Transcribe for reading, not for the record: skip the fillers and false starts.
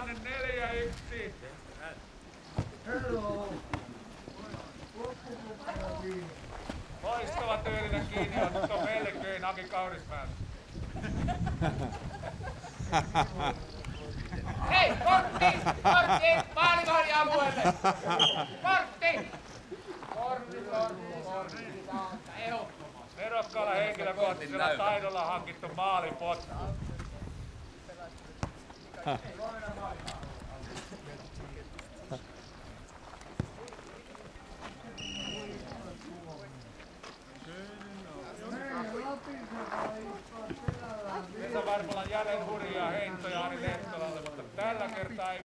tilanne 4-1. Hello. Loistava tyylinen kiinniotto melkein Aki Kaurismäeltä. Hei, kortti! Kortti! Maalikohdin alueelle! Kortti! Kortti! Ehdottomasti. Nerokkaalla henkilökohtaisella taidolla hankittu maalipotku. Vesa Varmolan jälleen hurjaa heittoja Ari Lehtolalle, mutta tällä kertaa ei